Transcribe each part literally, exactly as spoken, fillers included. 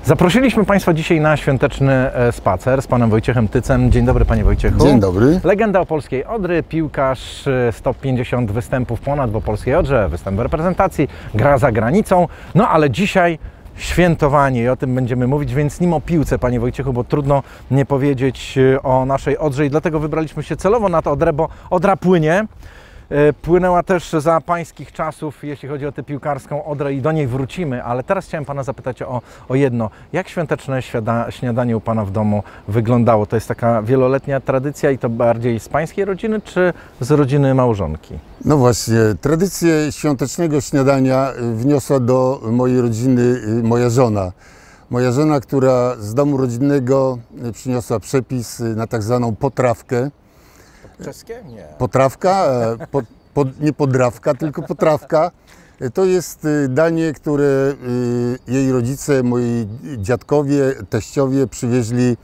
Zaprosiliśmy Państwa dzisiaj na świąteczny spacer z Panem Wojciechem Tycem. Dzień dobry, Panie Wojciechu. Dzień dobry. Legenda opolskiej Odry, piłkarz, sto pięćdziesiąt występów ponad w opolskiej Odrze, występ w reprezentacji, gra za granicą. No ale dzisiaj świętowanie i o tym będziemy mówić, więc nim o piłce, Panie Wojciechu, bo trudno nie powiedzieć o naszej Odrze i dlatego wybraliśmy się celowo na to Odrę, bo Odra płynie. Płynęła też za pańskich czasów, jeśli chodzi o tę piłkarską Odrę i do niej wrócimy, ale teraz chciałem Pana zapytać o, o jedno. Jak świąteczne śniada, śniadanie u Pana w domu wyglądało? To jest taka wieloletnia tradycja i to bardziej z Pańskiej rodziny, czy z rodziny małżonki? No właśnie, tradycję świątecznego śniadania wniosła do mojej rodziny moja żona. Moja żona, która z domu rodzinnego przyniosła przepis na tak zwaną potrawkę. Czeskie? Nie. Potrawka, po, po, nie podrawka, tylko potrawka. To jest danie, które jej rodzice, moi dziadkowie, teściowie przywieźli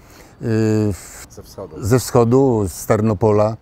w, ze, wschodu. ze wschodu, z Tarnopola.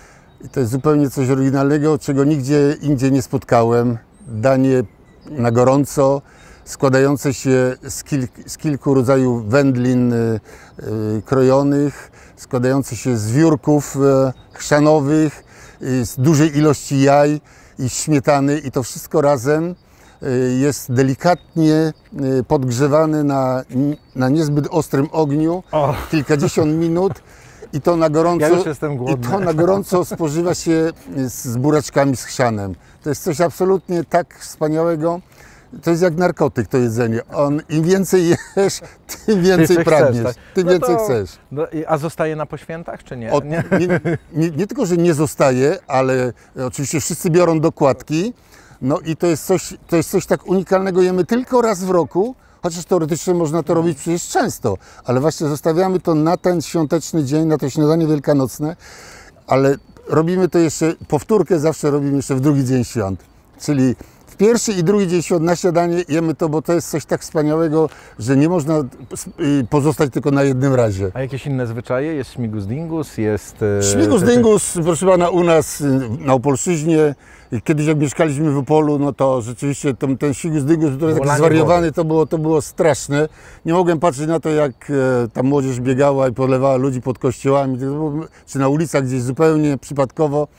I to jest zupełnie coś oryginalnego, czego nigdzie indziej nie spotkałem. Danie na gorąco, składające się z, kilk, z kilku rodzajów wędlin y, y, krojonych, składające się z wiórków y, chrzanowych, y, z dużej ilości jaj i śmietany i to wszystko razem y, jest delikatnie y, podgrzewane na, na niezbyt ostrym ogniu, oh. kilkadziesiąt minut i to na gorąco, ja już jestem głodny. i to na gorąco spożywa się z buraczkami z chrzanem. To jest coś absolutnie tak wspaniałego. To jest jak narkotyk, to jedzenie. On, im więcej jesz, tym więcej pragniesz, chcesz, tak? tym no więcej to, chcesz. No, a zostaje na poświętach, czy nie? Od, nie, nie? Nie tylko, że nie zostaje, ale oczywiście wszyscy biorą dokładki. No i to jest coś, to jest coś tak unikalnego, jemy tylko raz w roku, chociaż teoretycznie można to robić przecież często, ale właśnie zostawiamy to na ten świąteczny dzień, na to śniadanie wielkanocne, ale robimy to jeszcze, powtórkę zawsze robimy jeszcze w drugi dzień świąt, czyli pierwszy i drugi dzień świąt na śniadanie jemy to, bo to jest coś tak wspaniałego, że nie można pozostać tylko na jednym razie. A jakieś inne zwyczaje? Jest śmigus dingus? Jest... Śmigus dingus, proszę pana, u nas na Opolszczyźnie, kiedyś jak mieszkaliśmy w Opolu, no to rzeczywiście ten, ten śmigus dingus, który taki zwariowany, to było, to było straszne. Nie mogłem patrzeć na to, jak ta młodzież biegała i polewała ludzi pod kościołami, czy na ulicach gdzieś zupełnie przypadkowo.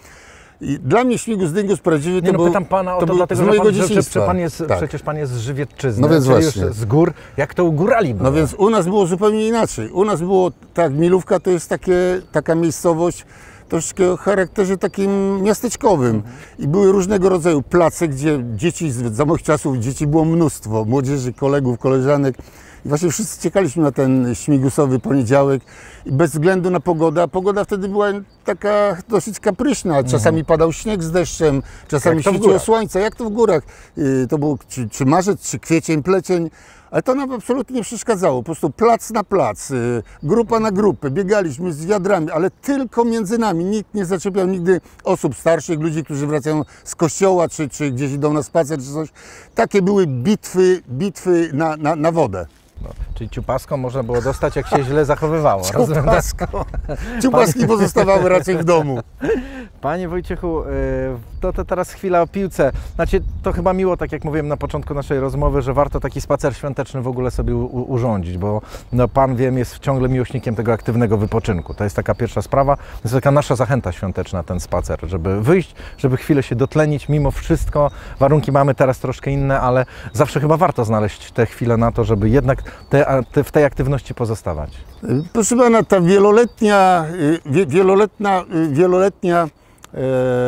I dla mnie śmigus dingus prawdziwy to nie, no, był, pytam Pana o to, to dlatego, z mojego że, dzieciństwa. że, że pan jest, tak. Przecież Pan jest z Żywiecczyzny, no więc właśnie. Już z gór. Jak to u górali było? No więc u nas było zupełnie inaczej. U nas było, tak, Milówka to jest takie, taka miejscowość troszkę o charakterze takim miasteczkowym. Mhm. I były różnego rodzaju place, gdzie dzieci, za moich czasów dzieci było mnóstwo, młodzieży, kolegów, koleżanek. I właśnie wszyscy czekaliśmy na ten śmigusowy poniedziałek i bez względu na pogodę, a pogoda wtedy była taka dosyć kapryśna. Czasami padał śnieg z deszczem, czasami świeciło słońce, jak to w górach. To był czy, czy marzec, czy kwiecień, plecień, ale to nam absolutnie nie przeszkadzało. Po prostu plac na plac, grupa na grupę, biegaliśmy z wiadrami, ale tylko między nami. Nikt nie zaczepiał nigdy osób starszych, ludzi, którzy wracają z kościoła, czy, czy gdzieś idą na spacer, czy coś. Takie były bitwy, bitwy na, na, na wodę. No, czyli ciupaską można było dostać, jak się źle zachowywało. Ciupaską. Ciupaski pozostawały raczej w domu. Panie Wojciechu, to, to teraz chwila o piłce. Znaczy, to chyba miło, tak jak mówiłem na początku naszej rozmowy, że warto taki spacer świąteczny w ogóle sobie u, urządzić, bo no, Pan, wiem, jest ciągle miłośnikiem tego aktywnego wypoczynku. To jest taka pierwsza sprawa. To jest taka nasza zachęta świąteczna, ten spacer, żeby wyjść, żeby chwilę się dotlenić. Mimo wszystko warunki mamy teraz troszkę inne, ale zawsze chyba warto znaleźć tę chwilę na to, żeby jednak te, te, w tej aktywności pozostawać. Proszę pana, ta wieloletnia, wie, wieloletnia, wieloletnia e,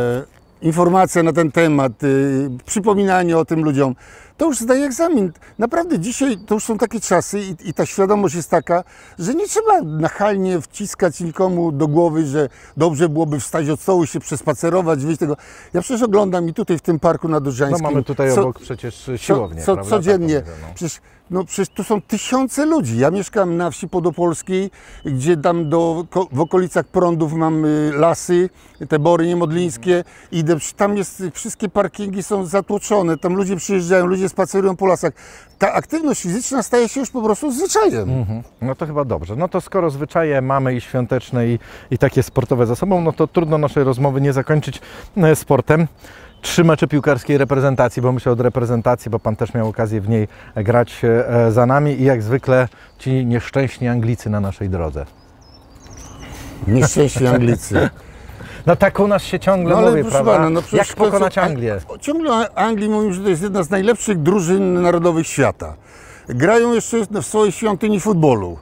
informacja na ten temat, e, przypominanie o tym ludziom, to już zdaje egzamin. Naprawdę dzisiaj to już są takie czasy i, i ta świadomość jest taka, że nie trzeba nachalnie wciskać nikomu do głowy, że dobrze byłoby wstać od stołu, się przespacerować, wyjść tego. Ja przecież oglądam i tutaj w tym parku nadodrzańskim. No mamy tutaj co, obok przecież siłownię, co, prawda? Codziennie. Przecież, no przecież tu są tysiące ludzi. Ja mieszkam na wsi podopolskiej, gdzie tam do, w okolicach Prądów mam lasy, te bory niemodlińskie. Idę, tam jest, wszystkie parkingi są zatłoczone, tam ludzie przyjeżdżają, ludzie spacerują po lasach. Ta aktywność fizyczna staje się już po prostu zwyczajem. Mhm. No to chyba dobrze. No to skoro zwyczaje mamy i świąteczne i, i takie sportowe za sobą, no to trudno naszej rozmowy nie zakończyć sportem. trzy mecze piłkarskiej reprezentacji, bo myślę od reprezentacji, bo Pan też miał okazję w niej grać e, za nami i jak zwykle ci nieszczęśni Anglicy na naszej drodze. Nieszczęśni Anglicy. No tak u nas się ciągle No, ale mówi, proszę prawda? pana, no przecież Jak to, pokonać co- Anglię? A- Ciągle o Anglii mówią, że to jest jedna z najlepszych drużyn narodowych świata. Grają jeszcze w swojej świątyni futbolu.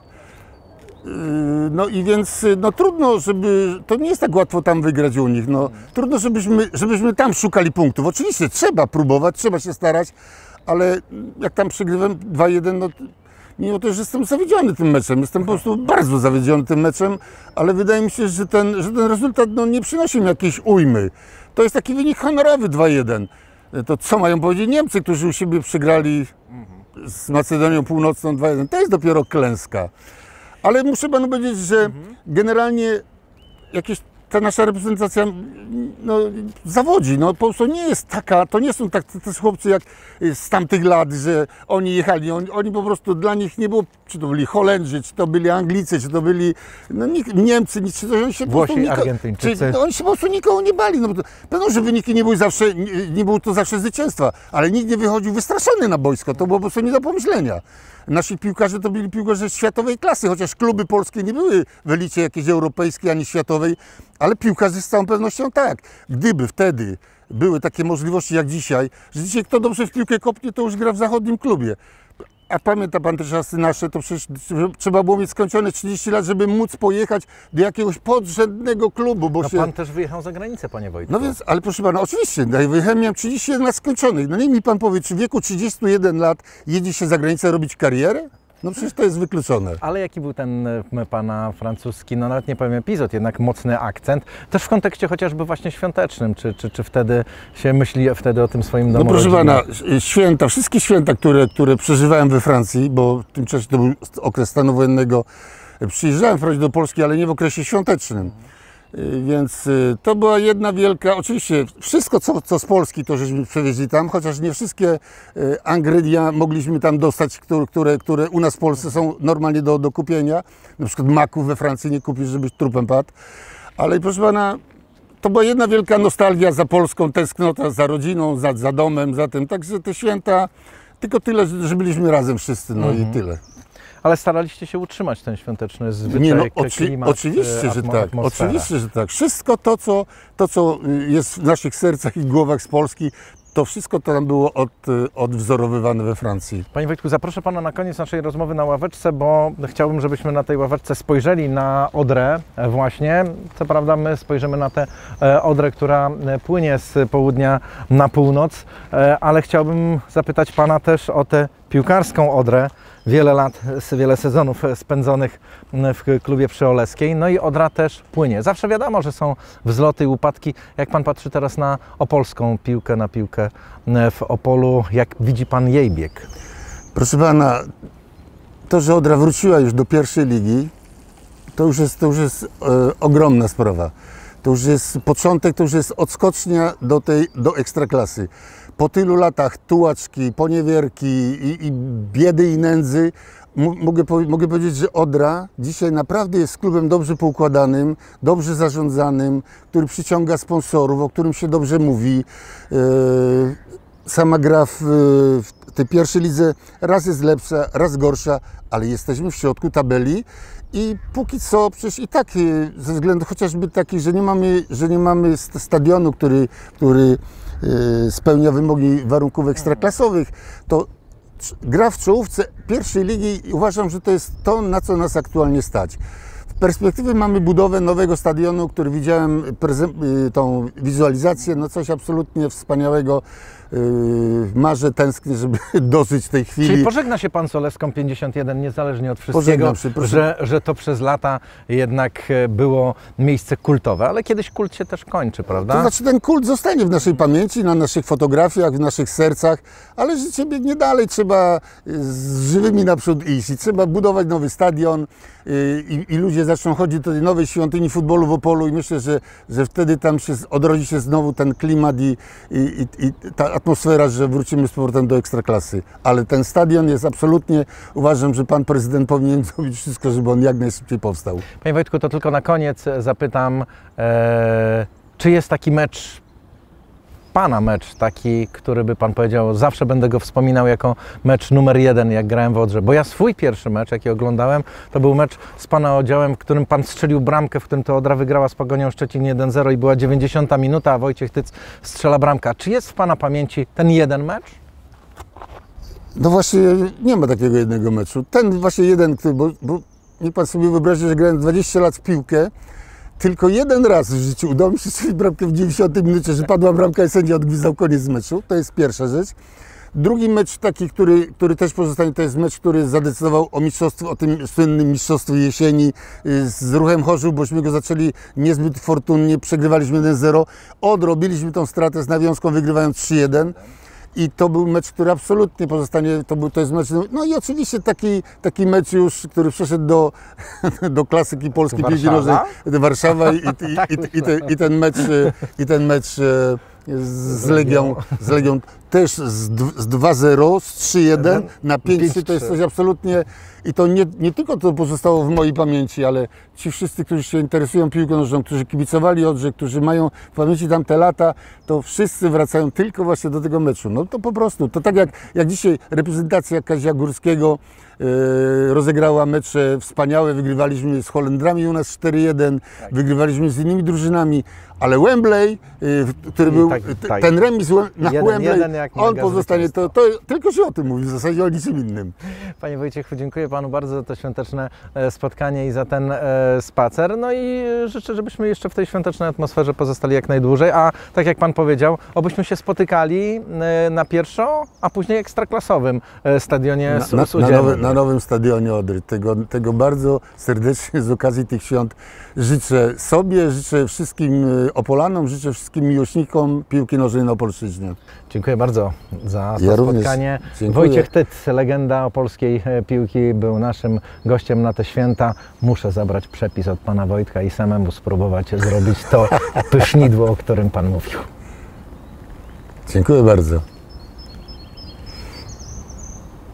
Yy, No i więc no trudno, żeby, to nie jest tak łatwo tam wygrać u nich, no trudno, żebyśmy, żebyśmy tam szukali punktów. Oczywiście trzeba próbować, trzeba się starać, ale jak tam przegrywam dwa jeden, no mimo to, że jestem zawiedziony tym meczem, jestem po prostu bardzo zawiedziony tym meczem, ale wydaje mi się, że ten, że ten rezultat no, nie przynosi mi jakiejś ujmy. To jest taki wynik honorowy dwa jeden. To co mają powiedzieć Niemcy, którzy u siebie przegrali z Macedonią Północną dwa jeden? To jest dopiero klęska. Ale muszę panu powiedzieć, że generalnie jakieś ta nasza reprezentacja no, zawodzi. No, po prostu nie jest taka, to nie są tak te chłopcy jak z tamtych lat, że oni jechali. Oni, oni po prostu dla nich nie było, czy to byli Holendrzy, czy to byli Anglicy, czy to byli no, nikt, Niemcy, nic, czy to oni się po Włosi, prostu niko, Argentyńczycy. czy, no, oni się po prostu nikogo nie bali. No, bo to, pewno, że wyniki nie były zawsze, nie, nie było to zawsze zwycięstwa, ale nikt nie wychodził wystraszony na boisko. To było po prostu nie do pomyślenia. Nasi piłkarze to byli piłkarze światowej klasy, chociaż kluby polskie nie były w elicie jakiejś europejskiej ani światowej, ale piłkarze z całą pewnością tak. Gdyby wtedy były takie możliwości jak dzisiaj, że dzisiaj kto dobrze w piłkę kopnie, to już gra w zachodnim klubie. A pamięta pan te czasy nasze, to przecież trzeba było mieć skończone trzydzieści lat, żeby móc pojechać do jakiegoś podrzędnego klubu, bo No się... Pan też wyjechał za granicę, Panie Wojtku. No więc, ale proszę pana, oczywiście, no, ja wyjechałem, miałem trzydzieści jeden lat skończonych. No niech mi pan powie, czy w wieku trzydziestu jeden lat jedzie się za granicę robić karierę? No przecież to jest wykluczone. Ale jaki był ten e, pana francuski, no nawet nie powiem epizod, jednak mocny akcent, też w kontekście chociażby właśnie świątecznym, czy, czy, czy wtedy się myśli wtedy o tym swoim domu No proszę rodzinnym? pana, święta, wszystkie święta, które, które przeżywałem we Francji, bo w tym czasie to był okres stanu wojennego, przyjeżdżałem wprawdzie do Polski, ale nie w okresie świątecznym. Y, Więc y, to była jedna wielka, oczywiście wszystko co, co z Polski to żeśmy przewieźli tam, chociaż nie wszystkie y, ingredia mogliśmy tam dostać, które, które, które u nas w Polsce są normalnie do, do kupienia. Na przykład maków we Francji nie kupisz, żebyś trupem padł. Ale proszę pana, to była jedna wielka nostalgia za Polską, tęsknota za rodziną, za, za domem, za tym. Także te święta, tylko tyle, że że byliśmy razem wszyscy, no Mhm. i tyle. Ale staraliście się utrzymać ten świąteczny zwyczaj, Nie, no, k- oczy, klimat, oczywiście, e, że atmo- tak. atmosfera. Oczywiście, że tak. Wszystko to co, to, co jest w naszych sercach i głowach z Polski, to wszystko to tam było od, odwzorowywane we Francji. Panie Wojtku, zaproszę Pana na koniec naszej rozmowy na ławeczce, bo chciałbym, żebyśmy na tej ławeczce spojrzeli na Odrę e, właśnie. Co prawda my spojrzymy na tę e, Odrę, która e, płynie z południa na północ, e, ale chciałbym zapytać Pana też o tę piłkarską Odrę. Wiele lat, s- wiele sezonów spędzonych w klubie przy Oleskiej, no i Odra też płynie. Zawsze wiadomo, że są wzloty i upadki. Jak Pan patrzy teraz na opolską piłkę, na piłkę w Opolu, jak widzi Pan jej bieg? Proszę pana, to, że Odra wróciła już do pierwszej ligi, to już jest, to już jest e, ogromna sprawa. To już jest początek, to już jest odskocznia do tej, do ekstraklasy. Po tylu latach tułaczki, poniewierki i, i biedy i nędzy, m- mogę, powie- mogę powiedzieć, że Odra dzisiaj naprawdę jest klubem dobrze poukładanym, dobrze zarządzanym, który przyciąga sponsorów, o którym się dobrze mówi. E, sama gra w, w tej pierwszej lidze raz jest lepsza, raz gorsza, ale jesteśmy w środku tabeli i póki co przecież i tak y, ze względu chociażby taki, że nie mamy, że nie mamy st- stadionu, który, który y, spełnia wymogi warunków ekstraklasowych, to c- gra w czołówce pierwszej ligi i uważam, że to jest to, na co nas aktualnie stać. W perspektywie mamy budowę nowego stadionu, który widziałem prezent, y, tą wizualizację, no coś absolutnie wspaniałego. Yy, marzę, tęsknię, żeby dożyć tej chwili. Czyli pożegna się Pan z Oleską pięćdziesiąt jeden niezależnie od wszystkiego, Pożegnam się, proszę. że, że to przez lata jednak e, było miejsce kultowe, ale kiedyś kult się też kończy, prawda? To znaczy ten kult zostanie w naszej pamięci, na naszych fotografiach, w naszych sercach, ale życie biegnie dalej, trzeba y, z żywymi naprzód iść i trzeba budować nowy stadion y, i, i ludzie zaczną chodzić do tej nowej świątyni futbolu w Opolu i myślę, że, że wtedy tam się z- odrodzi się znowu ten klimat i, i, i, i ta atmosfera, że wrócimy z powrotem do ekstraklasy. Ale ten stadion jest absolutnie, uważam, że pan prezydent powinien zrobić wszystko, żeby on jak najszybciej powstał. Panie Wojtku, to tylko na koniec zapytam, e, czy jest taki mecz Pana mecz, taki, który by Pan powiedział, zawsze będę go wspominał jako mecz numer jeden, jak grałem w Odrze? Bo ja swój pierwszy mecz, jaki oglądałem, to był mecz z Pana oddziałem, w którym Pan strzelił bramkę, w którym to Odra wygrała z Pogonią Szczecin jeden zero i była dziewięćdziesiąta minuta, a Wojciech Tyc strzela bramkę. Czy jest w Pana pamięci ten jeden mecz? No właśnie nie ma takiego jednego meczu. Ten właśnie jeden, który, bo, bo niech Pan sobie wyobrazi, że grałem dwadzieścia lat w piłkę, tylko jeden raz w życiu udało mi się strzelić bramkę w dziewięćdziesiątej minucie, że padła bramka i sędzia odgwizdał koniec meczu. To jest pierwsza rzecz. Drugi mecz taki, który, który też pozostanie, to jest mecz, który zadecydował o mistrzostwie, o tym słynnym mistrzostwie jesieni z Ruchem Chorzów, bośmy go zaczęli niezbyt fortunnie, przegrywaliśmy jeden zero, odrobiliśmy tą stratę z Nawiązką, wygrywając trzy jeden. I to był mecz, który absolutnie pozostanie, to, był, to jest mecz, no i oczywiście taki, taki mecz już, który przeszedł do, do klasyki polskiej piłki nożnej, Warszawa i, i, i, i, te, i ten mecz, i ten mecz z Legią, z Legią też z, z dwa zero, z trzy jeden na pięć trzy, to jest coś absolutnie, i to nie, nie tylko to pozostało w mojej pamięci, ale ci wszyscy, którzy się interesują piłką nożną, którzy kibicowali Odrze, którzy mają w pamięci tamte lata, to wszyscy wracają tylko właśnie do tego meczu. No to po prostu, to tak jak, jak dzisiaj reprezentacja Kazia Górskiego Yy, rozegrała mecze wspaniałe, wygrywaliśmy z Holendrami u nas cztery jeden, tak. Wygrywaliśmy z innymi drużynami, ale Wembley, yy, który był, tak, tak. ten remis na jeden, Wembley, jeden on pozostanie, to, to tylko się o tym mówi, w zasadzie o niczym innym. Panie Wojciechu, dziękuję Panu bardzo za to świąteczne spotkanie i za ten spacer, no i życzę, żebyśmy jeszcze w tej świątecznej atmosferze pozostali jak najdłużej, a tak jak Pan powiedział, obyśmy się spotykali na pierwszo, a później ekstraklasowym stadionie na, na, na, nowy, na nowym stadionie Odry. Tego, tego bardzo serdecznie z okazji tych świąt życzę sobie, życzę wszystkim Opolanom, życzę wszystkim miłośnikom piłki nożnej na Opolszczyźnie. Dziękuję bardzo za to ja spotkanie. Wojciech Tyc, legenda opolskiej piłki, był naszym gościem na te święta. Muszę zabrać przepis od Pana Wojtka i samemu spróbować zrobić to pysznidło, o którym Pan mówił. Dziękuję bardzo.